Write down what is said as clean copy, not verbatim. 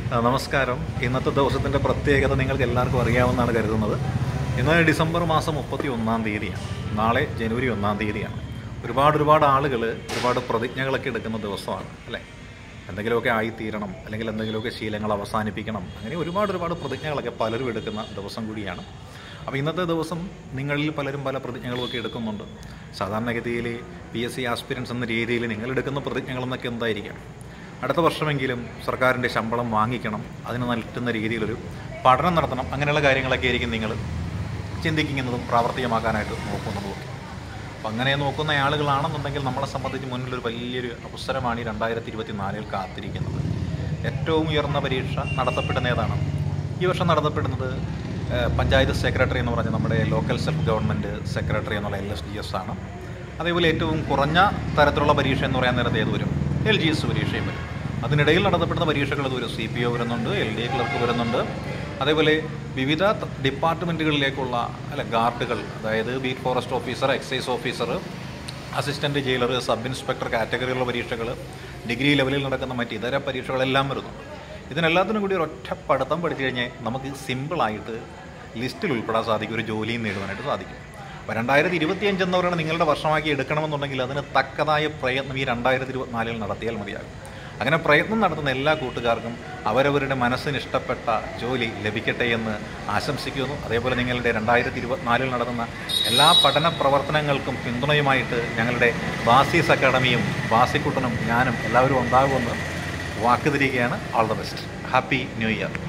നമസ്കാരം. ഇന്നത്തെ ദിവസത്തിൻ്റെ പ്രത്യേകത നിങ്ങൾക്ക് എല്ലാവർക്കും അറിയാവുന്നതാണ് കരുതുന്നത്. ഇന്ന് ഡിസംബർ മാസം 31-ാം തീയതിയാണ്. നാളെ ജനുവരി 1-ാം തീയതിയാണ്. ഒരുപാട് ആളുകൾ ഒരുപാട് പ്രതിജ്ഞകളൊക്കെ എടുക്കുന്ന ദിവസമാണ് അല്ലേ? എന്തെങ്കിലുമൊക്കെ ആയിത്തീരണം, അല്ലെങ്കിൽ എന്തെങ്കിലുമൊക്കെ ശീലങ്ങൾ അവസാനിപ്പിക്കണം, അങ്ങനെ ഒരുപാട് പ്രതിജ്ഞകളൊക്കെ പലരും എടുക്കുന്ന ദിവസം കൂടിയാണ്. അപ്പോൾ ഇന്നത്തെ ദിവസം നിങ്ങളിൽ പലരും പല പ്രതിജ്ഞകളുമൊക്കെ എടുക്കുന്നുണ്ട്. സാധാരണഗതിയിൽ PSC ആസ്പിരൻസ് എന്ന രീതിയിൽ നിങ്ങളെടുക്കുന്ന പ്രതിജ്ഞകളെന്നൊക്കെ എന്തായിരിക്കാം? അടുത്ത വർഷമെങ്കിലും സർക്കാരിൻ്റെ ശമ്പളം വാങ്ങിക്കണം, അതിന് നൽകുന്ന രീതിയിലൊരു പഠനം നടത്തണം, അങ്ങനെയുള്ള കാര്യങ്ങളൊക്കെ ആയിരിക്കും നിങ്ങൾ ചിന്തിക്കുന്നതും പ്രാവർത്തികമാക്കാനായിട്ട് നോക്കുന്നതും ഒക്കെ. അപ്പം അങ്ങനെ നോക്കുന്ന ആളുകളാണെന്നുണ്ടെങ്കിൽ നമ്മളെ സംബന്ധിച്ച് മുന്നിലൊരു വലിയൊരു അവസരമാണ് ഈ 2024 കാത്തിരിക്കുന്നത്. ഏറ്റവും ഉയർന്ന പരീക്ഷ നടത്തപ്പെടുന്ന ഏതാണ്? ഈ വർഷം നടത്തപ്പെടുന്നത് പഞ്ചായത്ത് സെക്രട്ടറി എന്ന് പറഞ്ഞ നമ്മുടെ ലോക്കൽ സെൽഫ് ഗവൺമെൻറ് സെക്രട്ടറി എന്നുള്ള LSDS ആണ്. അതേപോലെ ഏറ്റവും കുറഞ്ഞ തരത്തിലുള്ള പരീക്ഷ എന്ന് പറയാൻ നേരത്തെ ഏത് വരും? LGS പരീക്ഷയും വരും. അതിനിടയിൽ നടത്തപ്പെടുന്ന പരീക്ഷകൾ വരും. CPO വരുന്നുണ്ട്, LDA ക്ലർക്ക് വരുന്നുണ്ട്. അതേപോലെ വിവിധ ഡിപ്പാർട്ട്മെൻറ്റുകളിലേക്കുള്ള ഗാർഡുകൾ, അതായത് beat forest officer, excise officer, assistant jailer, sub inspector കാറ്റഗറിയിലുള്ള പരീക്ഷകൾ, ഡിഗ്രി ലെവലിൽ നടക്കുന്ന മറ്റ് ഇതര പരീക്ഷകളെല്ലാം വരുന്നുണ്ട്. ഇതിനെല്ലാത്തിനും കൂടി ഒരൊറ്റ പഠിത്തം പഠിച്ചു കഴിഞ്ഞാൽ നമുക്ക് സിമ്പിളായിട്ട് ലിസ്റ്റിൽ ഉൾപ്പെടാൻ സാധിക്കും, ഒരു ജോലിയും നേടുവാനായിട്ട് സാധിക്കും. അപ്പോൾ 2025 എന്ന് പറയുന്നത് നിങ്ങളുടെ വർഷമാക്കി എടുക്കണമെന്നുണ്ടെങ്കിൽ അതിന് തക്കതായ പ്രയത്നം ഈ 2024 നടത്തിയാൽ മതിയാകും. അങ്ങനെ പ്രയത്നം നടത്തുന്ന എല്ലാ കൂട്ടുകാർക്കും അവരവരുടെ മനസ്സിന് ഇഷ്ടപ്പെട്ട ജോലി ലഭിക്കട്ടെ എന്ന് ആശംസിക്കുന്നു. അതേപോലെ നിങ്ങളുടെ 2024 നടത്തുന്ന എല്ലാ പഠന പ്രവർത്തനങ്ങൾക്കും പിന്തുണയുമായിട്ട് ഞങ്ങളുടെ ബാസീസ് അക്കാഡമിയും ബാസിക്കുട്ടനും ഞാനും എല്ലാവരും ഉണ്ടാകുമെന്ന് വാക്ക് തിരികെയാണ്. All the best. Happy new year.